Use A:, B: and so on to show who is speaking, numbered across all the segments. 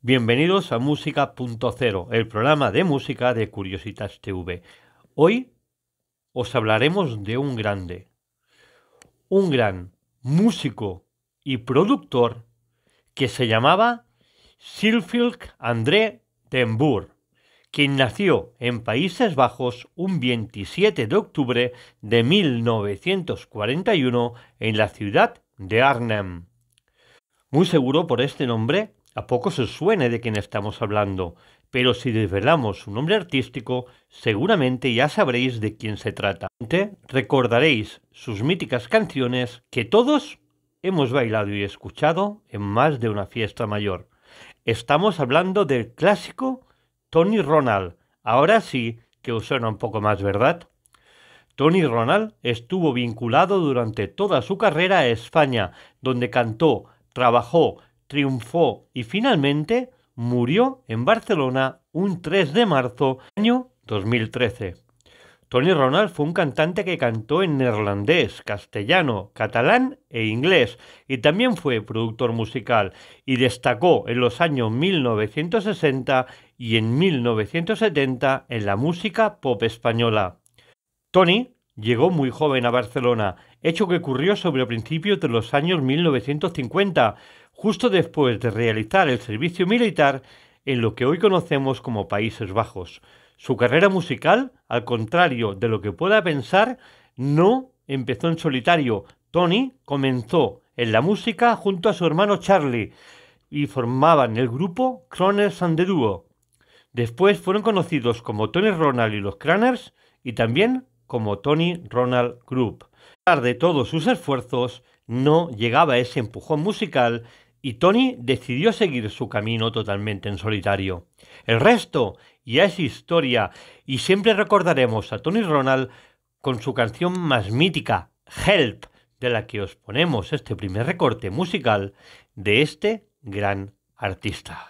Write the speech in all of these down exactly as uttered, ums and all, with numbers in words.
A: Bienvenidos a Música punto cero, el programa de música de Curiositats T V. Hoy os hablaremos de un grande, un gran músico y productor que se llamaba Sylvik André den Boer, quien nació en Países Bajos un veintisiete de octubre de mil novecientos cuarenta y uno en la ciudad de Arnhem. Muy seguro por este nombre a poco se suene de quién estamos hablando, pero si desvelamos su nombre artístico, seguramente ya sabréis de quién se trata. Recordaréis sus míticas canciones que todos hemos bailado y escuchado en más de una fiesta mayor. Estamos hablando del clásico Tony Ronald. Ahora sí que os suena un poco más, ¿verdad? Tony Ronald estuvo vinculado durante toda su carrera a España, donde cantó, trabajó, triunfó y finalmente murió en Barcelona un tres de marzo del año dos mil trece. Tony Ronald fue un cantante que cantó en neerlandés, castellano, catalán e inglés, y también fue productor musical, y destacó en los años mil novecientos sesenta y en mil novecientos setenta en la música pop española. Tony llegó muy joven a Barcelona, hecho que ocurrió sobre principios de los años mil novecientos cincuenta, justo después de realizar el servicio militar en lo que hoy conocemos como Países Bajos. Su carrera musical, al contrario de lo que pueda pensar, no empezó en solitario. Tony comenzó en la música junto a su hermano Charlie y formaban el grupo Croners and the Duo. Después fueron conocidos como Tony Ronald y los Craners y también como Tony Ronald Group. A pesar de todos sus esfuerzos, no llegaba ese empujón musical y Tony decidió seguir su camino totalmente en solitario. El resto ya es historia y siempre recordaremos a Tony Ronald con su canción más mítica, Help, de la que os ponemos este primer recorte musical de este gran artista.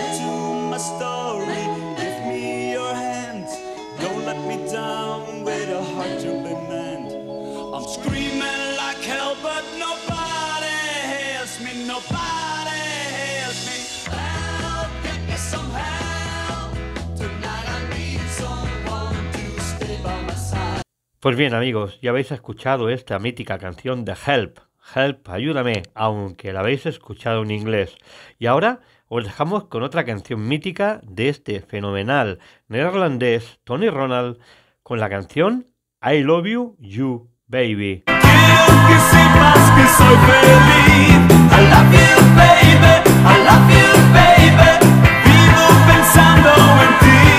A: Pues bien amigos, ya habéis escuchado esta mítica canción de Help, Help, ayúdame, aunque la habéis escuchado en inglés. Y ahora os dejamos con otra canción mítica de este fenomenal neerlandés Tony Ronald, con la canción I Love You, You Baby.
B: Quiero que sepas que soy feliz. I love you, baby, I love you, baby. Vivo pensando en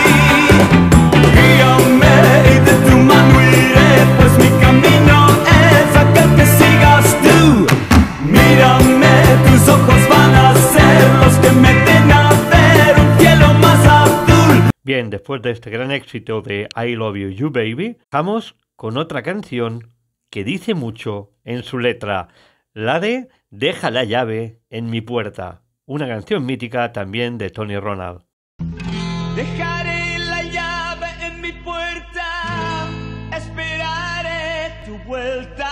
B: ti. Guíame y de tu mano iré, pues mi camino es aquel que sigas tú. Mírame, tus ojos van a ser los que me den a ver un cielo más azul.
A: Bien, después de este gran éxito de I Love You, You Baby, vamos con otra canción que dice mucho en su letra, la de Deja la llave en mi puerta, una canción mítica también de Tony Ronald.
B: Dejaré la llave en mi puerta, esperaré tu vuelta,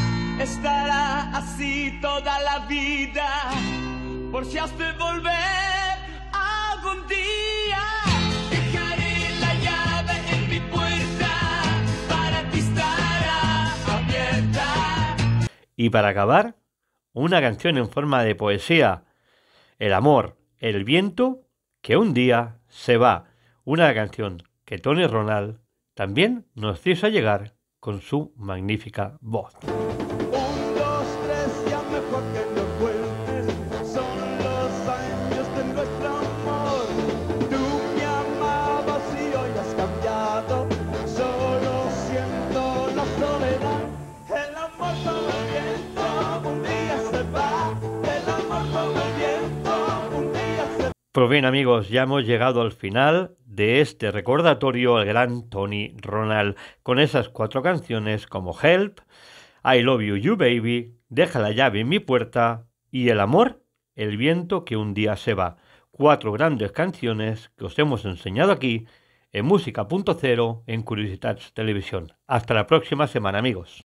B: estará así toda la vida, por si has de volver algún día. Dejaré la llave en mi puerta, para ti estará abierta.
A: Y para acabar, una canción en forma de poesía, el amor, el viento, que un día se va. Una canción que Tony Ronald también nos hizo llegar con su magnífica voz.
B: Un, dos, tres, ya mejor que no cuentes, son los años de nuestro amor. Tú me amabas y hoy has cambiado, solo siento la soledad. El amor como el viento, un día se va. El amor como el viento, un día se va.
A: Pues bien amigos, ya hemos llegado al final de este recordatorio al gran Tony Ronald, con esas cuatro canciones como Help, I Love You, You Baby, Deja la llave en mi puerta y El amor, el viento que un día se va. Cuatro grandes canciones que os hemos enseñado aquí en Música punto cero en Curiositats Televisión. Hasta la próxima semana amigos.